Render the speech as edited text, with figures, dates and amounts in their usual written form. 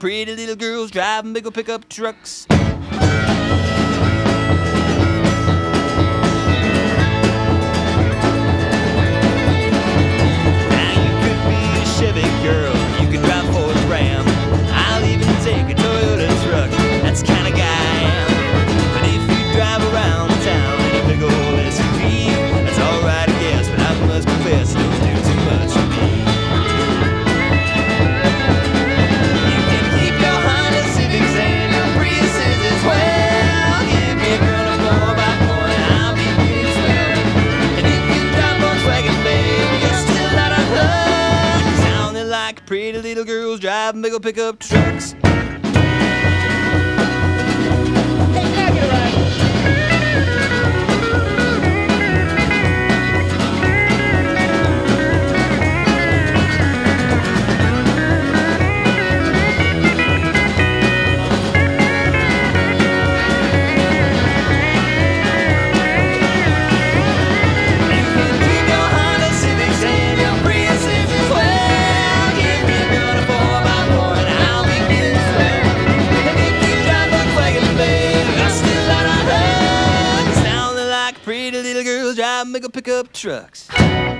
pretty little girls driving big old pickup trucks. Now you could be a Chevy girl, you could drive Ford Ram. I'll even take a Toyota truck, that's the kind of guy I am. But if you drive around town in a big old SUV, that's alright I guess, but I must confess those do too much for me. You can keep your Honda Civics and your Priuses as well. Give me a girl a 4x4 and I'll be pretty swell. And if you drive Volkswagen, babe, you're still out of luck. Sounding like pretty little girls driving big old pickup trucks. Pretty little girls driving big old pickup trucks.